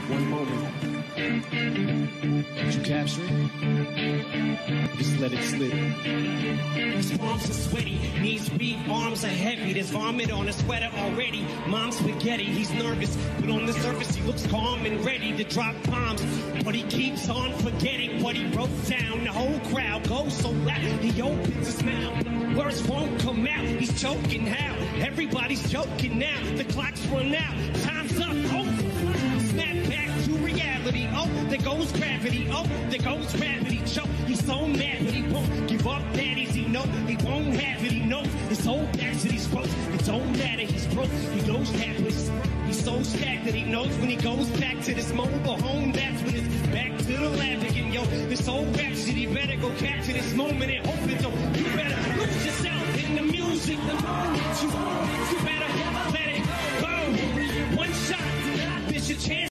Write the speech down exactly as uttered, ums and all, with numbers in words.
One moment. Did you capture it? Just let it slip. His palms are sweaty, knees weak, arms are heavy. There's vomit on his sweater already. Mom's spaghetti, he's nervous, but on the surface he looks calm and ready to drop bombs. But he keeps on forgetting what he wrote down. The whole crowd goes so loud, he opens his mouth. Words won't come out, he's choking how? Everybody's joking now, the clock's run out, time's up, oh, snap back to reality, oh, there goes gravity, oh, there goes gravity, choke, he's so mad but he won't give up that easy, no, he won't have it, he knows his whole back to these ropes, it don't matter, he's broke, he knows that, but he's, he's so stacked that he knows when he goes back to this mobile home, that's when it's back to the lab again, yo, this whole rap shit, he better go capture this moment and hope it don't, you better lose yourself in the music, the moment you, you better let it go, one shot, this your chance.